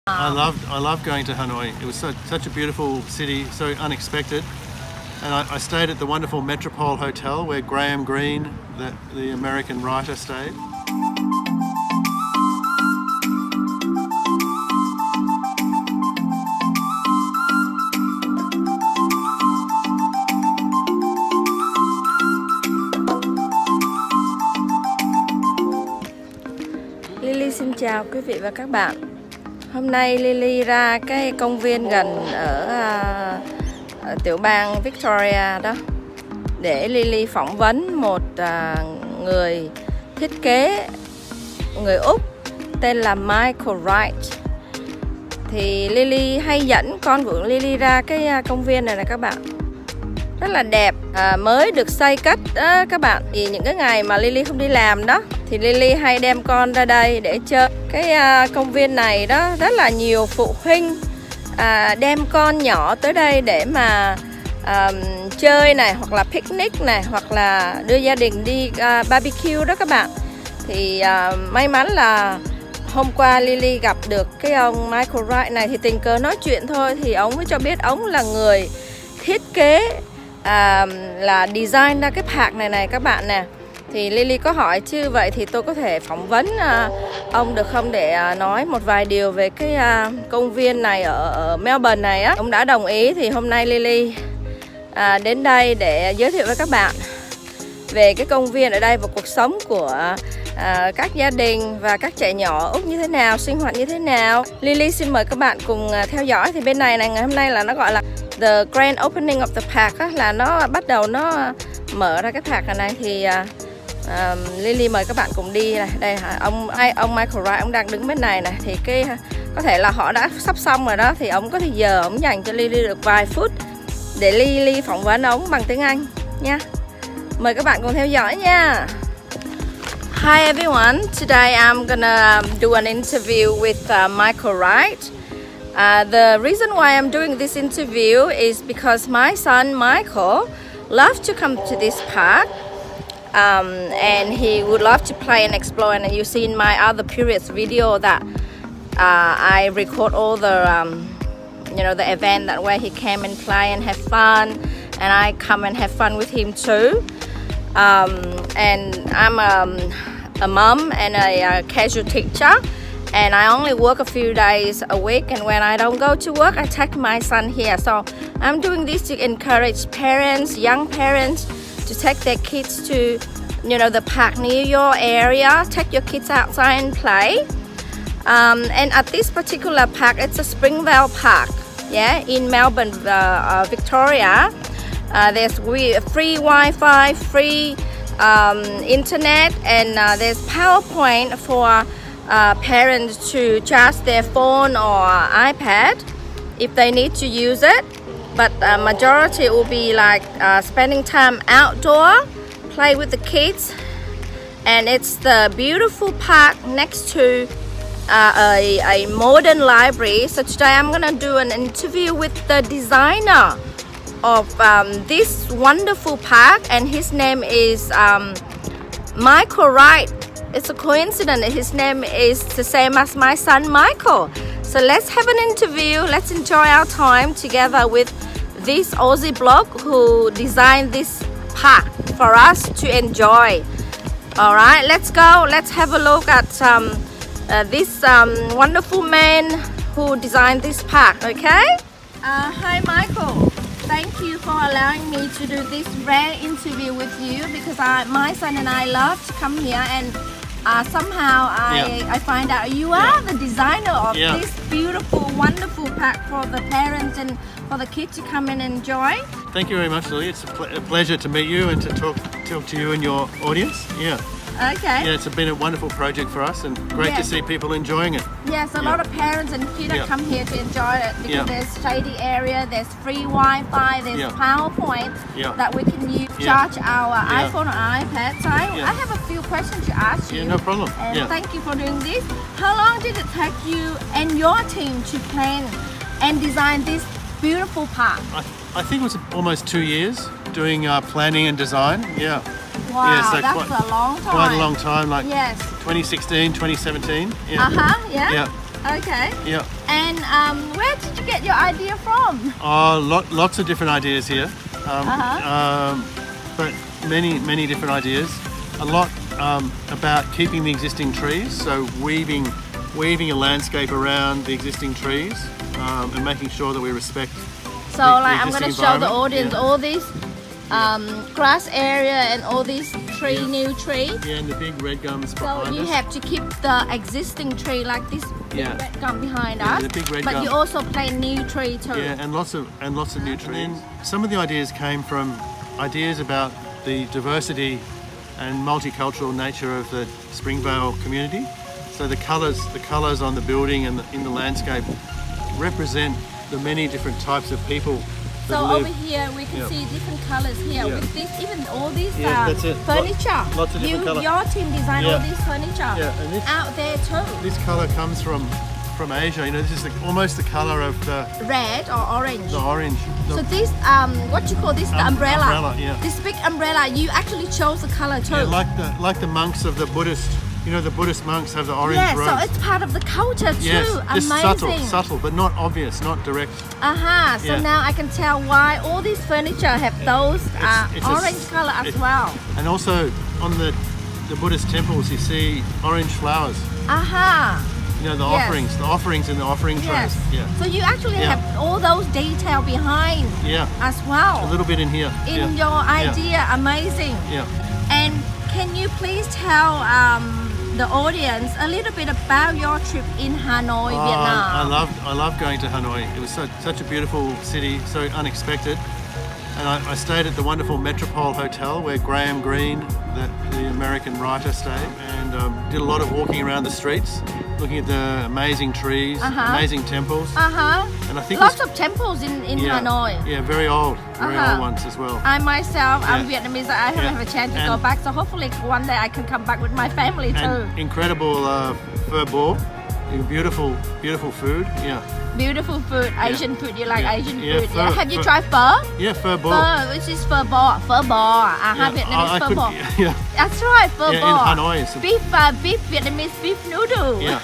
I loved going to Hanoi. It was such a beautiful city, so unexpected. And I stayed at the wonderful Metropole Hotel where Graham Greene, the American writer, stayed. Lily xin chào quý vị và các bạn. Hôm nay Lily ra cái công viên gần ở tiểu bang Victoria đó để Lily phỏng vấn một người thiết kế người Úc tên là Michael Wright. Thì Lily hay dẫn con của Lily ra cái công viên này các bạn. Rất là đẹp, mới được xây cất đó, các bạn. Thì những cái ngày mà Lily không đi làm đó thì Lily hay đem con ra đây để chơi. Cái công viên này đó rất là nhiều phụ huynh đem con nhỏ tới đây để mà chơi này, hoặc là picnic này, hoặc là đưa gia đình đi barbecue đó các bạn. Thì may mắn là hôm qua Lily gặp được cái ông Michael Wright này, thì tình cờ nói chuyện thôi thì ông mới cho biết ông là người thiết kế là design ra cái park này các bạn nè. Thì Lily có hỏi chứ vậy thì tôi có thể phỏng vấn ông được không để nói một vài điều về cái công viên này ở Melbourne này á. Ông đã đồng ý. Thì hôm nay Lily đến đây để giới thiệu với các bạn về cái công viên ở đây và cuộc sống của các gia đình và các trẻ nhỏ Úc như thế nào, sinh hoạt như thế nào. Lily xin mời các bạn cùng theo dõi. Thì bên này ngày hôm nay là nó gọi là The Grand Opening of the Park á, là nó bắt đầu nó mở ra cái park này. Thì Lily mời các bạn cùng đi này. Đây ông Michael Wright, ông đang đứng bên này này. Thì cái có thể là họ đã sắp xong rồi đó. Thì ông có thời giờ ông dành cho Lily được vài phút để Lily phỏng vấn ông bằng tiếng Anh nha. Mời các bạn cùng theo dõi nha. Hi everyone, today I'm gonna do an interview with Michael Wright. The reason why I'm doing this interview is because my son Michael loves to come to this park, and he would love to play and explore. And you see in my other previous video that I record all the the event that where he came and play and have fun, and I come and have fun with him too. And I'm a mom and a casual teacher, and I only work a few days a week, and when I don't go to work I take my son here. So I'm doing this to encourage parents, young parents, to take their kids to the park near your area. Take your kids outside and play. And at this particular park, it's a Springvale Park, yeah, in Melbourne, Victoria. There's free Wi-Fi, free internet, and there's PowerPoint for parents to charge their phone or iPad if they need to use it. But majority will be like spending time outdoor, play with the kids. And it's the beautiful park next to a modern library. So today I'm gonna do an interview with the designer of this wonderful park, and his name is Michael Wright. It's a coincidence that his name is the same as my son Michael. So let's have an interview. Let's enjoy our time together with this Aussie bloke who designed this park for us to enjoy. All right, let's go. Let's have a look at this wonderful man who designed this park. Okay. Hi Michael. Thank you for allowing me to do this rare interview with you, because my son and I love to come here, and somehow I find out you are the designer of this beautiful, wonderful park for the parents and for the kids to come and enjoy. Thank you very much, Lily. It's a pleasure to meet you and to talk to you and your audience. Yeah. Okay. Yeah, it's been a wonderful project for us, and great to see people enjoying it. Yes, a lot of parents and kids come here to enjoy it, because there's shady area, there's free Wi-Fi, there's PowerPoint that we can use to charge our iPhone or iPad. So I have a few questions to ask you. Yeah, no problem. And thank you for doing this. How long did it take you and your team to plan and design this beautiful park? I think it was almost 2 years doing planning and design. Yeah. Wow, so that's a long time. Quite a long time, like 2016, 2017. Yeah. Okay. Yeah. And where did you get your idea from? Lots of different ideas here. But many different ideas. A lot about keeping the existing trees, so weaving a landscape around the existing trees and making sure that we respect. So I'm going to show the audience all these grass area and all these new trees. Yeah, and the big red gums behind us. So you have to keep the existing tree like this big red gum behind us. The big red but gum. You also plant new tree too. Yeah, and lots of new trees. And some of the ideas came from ideas about the diversity and multicultural nature of the Springvale community. So the colours on the building and in the landscape represent the many different types of people. So over here we can see different colors here with this, even all these furniture. Lots of different colours. Your team designed all this furniture and out there too. This colour comes from Asia. You know, this is almost the colour of the red or orange. The orange. So this, what you call this? The umbrella. Umbrella, yeah. This big umbrella. You actually chose the color too. Yeah, like the monks of the Buddhist. You know, the Buddhist monks have the orange robes. Yeah, so it's part of the culture too. Yes, amazing. Subtle, but not obvious, not direct. So now I can tell why all these furniture have those orange color as well. And also on the Buddhist temples, you see orange flowers. You know, the offerings in the offering trays. Yeah. So you actually have all those detail behind as well. A little bit in here. In your idea, amazing. Yeah. And can you please tell the audience a little bit about your trip in Hanoi, Vietnam? I love going to Hanoi. It was such a beautiful city, so unexpected. And I stayed at the wonderful Metropole Hotel where Graham Greene, the American writer, stayed, and did a lot of walking around the streets, looking at the amazing trees, amazing temples. And I think lots of temples in Hanoi. Yeah, very old ones as well. I myself, I'm Vietnamese. I haven't had a chance to go back, so hopefully one day I can come back with my family too. And incredible pho bo, beautiful food. Yeah. Beautiful food, Asian food. You like Asian food? Pho, Have you tried pho? Yeah, pho bo. Which is pho bo. Pho bo. Vietnamese pho bo. Yeah. That's right, pho bo. In Hanoi. Beef Vietnamese beef noodle. Yeah.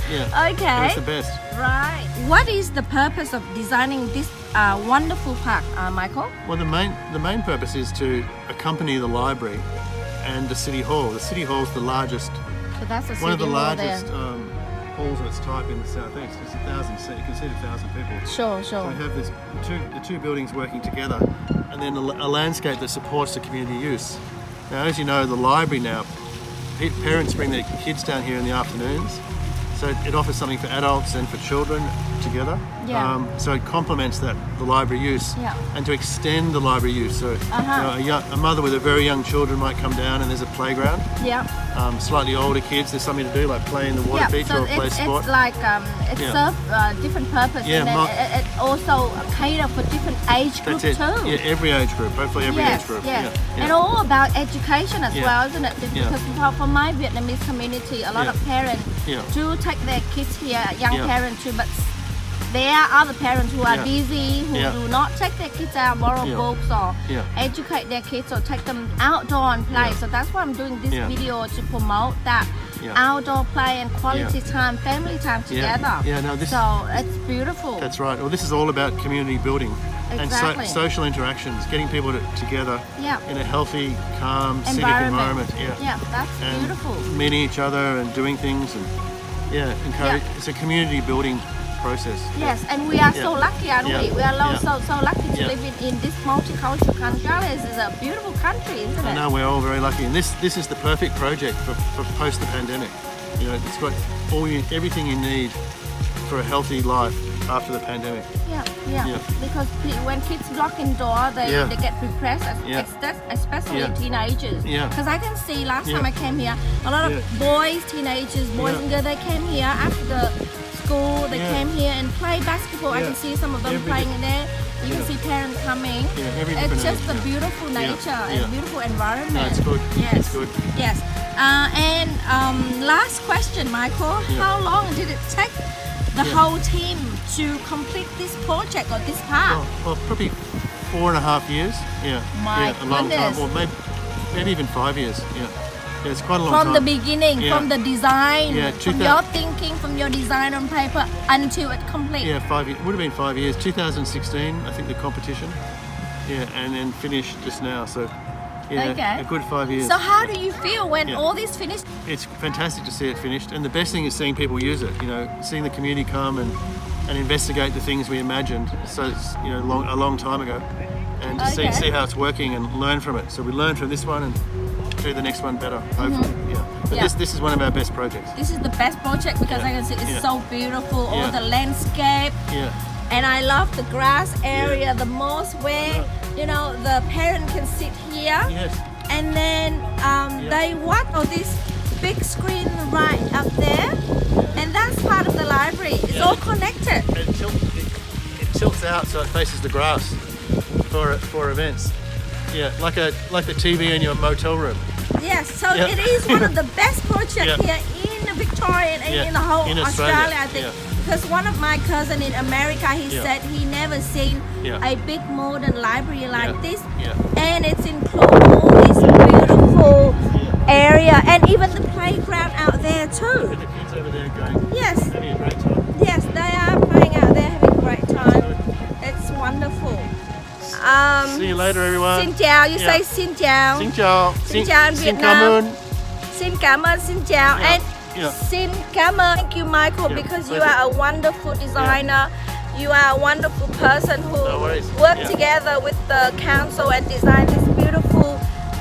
Okay. It's the best. Right. What is the purpose of designing this wonderful park, Michael? Well, the main purpose is to accompany the library and the city hall. The city hall is the largest. So that's one of the largest halls of its type in the southeast. It's 1,000 seats. You can seat 1,000 people. Sure. So we have the two buildings working together, and then a landscape that supports the community use. Now, as you know, the library now, parents bring their kids down here in the afternoons, so it offers something for adults and for children together. So it complements the library use, and to extend the library use. So you know, a mother with a very young children might come down, and there's a playground. Slightly older kids, there's something to do, like play in the water feature or play sport. It's like it serves different purpose, and then it also cater for different age groups too. Yeah, every age group. Hopefully every age group. And all about education as well, isn't it? Because for my Vietnamese community, a lot of parents do take their kids here, young parents too, but there are other parents who are busy, who do not take their kids out, borrow books or educate their kids or take them outdoor and play. So that's why I'm doing this video, to promote that outdoor play and quality time, family time together. So it's beautiful. That's right. Well, this is all about community building and social interactions, getting people together in a healthy, calm, scenic environment. That's beautiful. Meeting each other and doing things, and encourage. It's a community building process. Yes, and we are so lucky, aren't we? We are so lucky to live in this multicultural country. This is a beautiful country, isn't it? I know, we're all very lucky, and this is the perfect project for post the pandemic. You know, it's got everything you need for a healthy life after the pandemic. Because when kids lock indoors, they get depressed, especially teenagers. Because I can see last time I came here, a lot of boys, teenagers, boys and girls, they came here after the school, they came here and play basketball. I can see some of them playing in there. You can see parents coming. It's just a beautiful nature and beautiful environment. No, it's good. It's good. Yes. And last question, Michael. How long did it take the whole team to complete this project or this park? Well, probably 4.5 years. My a long time. goodness. Or maybe even 5 years. Yeah, it's quite a long from time. the beginning, from the design, from your 2000 thinking, from your design on paper until it complete. Yeah, 5 years. Would have been 5 years. 2016, I think, the competition. Yeah, and then finished just now. So, yeah, a good 5 years. So how do you feel when all this finished? It's fantastic to see it finished, and the best thing is seeing people use it. You know, seeing the community come and investigate the things we imagined. So it's, you know, a long time ago, and to see how it's working and learn from it. So we learn from this one and do the next one better, hopefully. But this is one of our best projects. This is the best project because I can see it's so beautiful. All the landscape. And I love the grass area the most, where you know the parent can sit here. And then they watch on this big screen right up there, and that's part of the library. It's all connected. It tilts out so it faces the grass for events. Yeah, like the TV in your motel room. Yes, so it is one of the best projects here in Victoria and in the whole Australia, I think. Because one of my cousins in America, he said he never seen a big modern library like this, and it's include all this beautiful area and even the playground out there too. And the kids over there going, having a great time. Yes, they are playing out there having a great time. It's wonderful. See you later, everyone. Xin chào, you say xin chào. Xin chào. Xin chào in Xin Việt cảm Nam. ơn. Xin cảm ơn, xin chào. And xin cảm ơn. Thank you, Michael, because you are a wonderful designer. You are a wonderful person who worked together with the council and designed this beautiful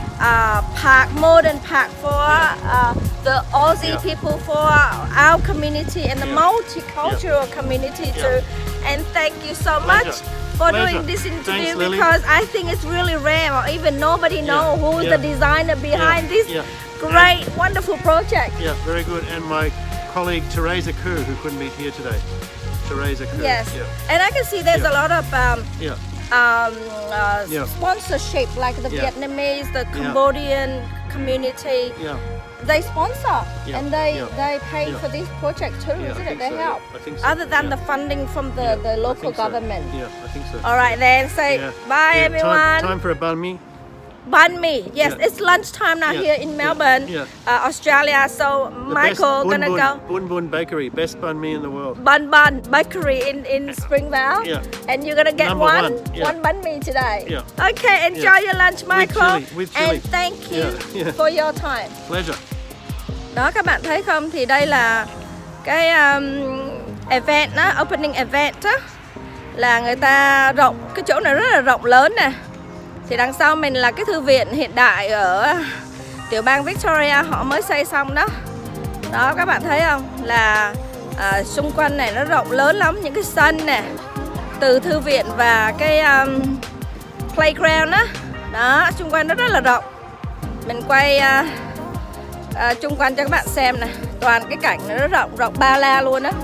park, modern park for the Aussie people, for our community and the multicultural community too. And thank you so much for doing this interview. Thanks, because I think it's really rare, or even nobody knows who is the designer behind this great, wonderful project. Yeah, very good. And my colleague Teresa Khoo, who couldn't be here today. Teresa Khoo. Yes, and I can see there's a lot of sponsorship, like the Vietnamese, the Cambodian community. They sponsor and they pay for this project too, isn't it? They help. I think so. Other than the funding from the local government. Yeah, I think so. All right then, say bye everyone. Time for a banh mi. Banh mi, yes, it's lunchtime now here in Melbourne, Australia. So Michael gonna go. Bun Bun Bakery, best banh mi in the world. Bun Bun Bakery in Springvale, and you're gonna get one banh mi today. Okay, enjoy your lunch, Michael, with chili. And thank you for your time. Pleasure. Đó, các bạn thấy không, thì đây là cái event đó, opening event đó, là người ta rộng, cái chỗ này rất là rộng lớn nè. Thì đằng sau mình là cái thư viện hiện đại ở tiểu bang Victoria, họ mới xây xong đó. Đó, các bạn thấy không, là xung quanh này nó rộng lớn lắm, những cái sân nè, từ thư viện và cái playground đó. Đó, xung quanh nó rất là rộng. Mình quay chung quanh cho các bạn xem nè, toàn cái cảnh nó rộng ba la luôn đó.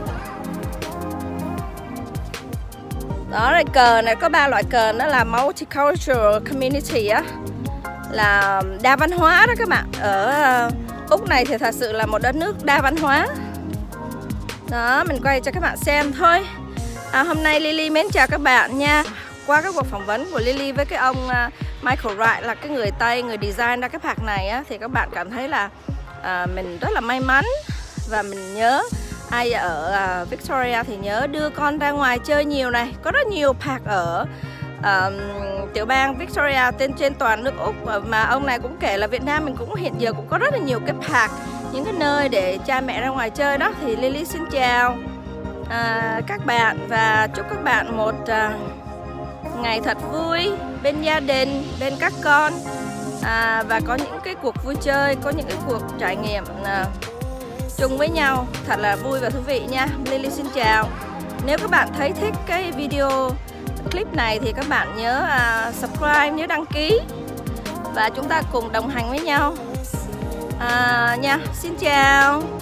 Đó, rồi cờ này có 3 loại cờ, nó là multicultural community á, là đa văn hóa đó các bạn. Ở Úc này thì thật sự là một đất nước đa văn hóa. Đó, mình quay cho các bạn xem thôi. Hôm nay Lily mến chào các bạn nha. Qua các cuộc phỏng vấn của Lily với cái ông Michael Wright, là cái người Tây, người design ra cái park này á, thì các bạn cảm thấy là mình rất là may mắn. Và mình nhớ ai ở Victoria thì nhớ đưa con ra ngoài chơi nhiều này. Có rất nhiều park ở tiểu bang Victoria trên toàn nước Úc. Mà ông này cũng kể là Việt Nam mình cũng hiện giờ cũng có rất là nhiều cái park, những cái nơi để cha mẹ ra ngoài chơi đó. Thì Lily xin chào các bạn và chúc các bạn một ngày thật vui bên gia đình, bên các con, và có những cái cuộc vui chơi, có những cái cuộc trải nghiệm chung với nhau thật là vui và thú vị nha. Lily xin chào. Nếu các bạn thấy thích cái video clip này thì các bạn nhớ subscribe, nhớ đăng ký, và chúng ta cùng đồng hành với nhau nha. Xin chào.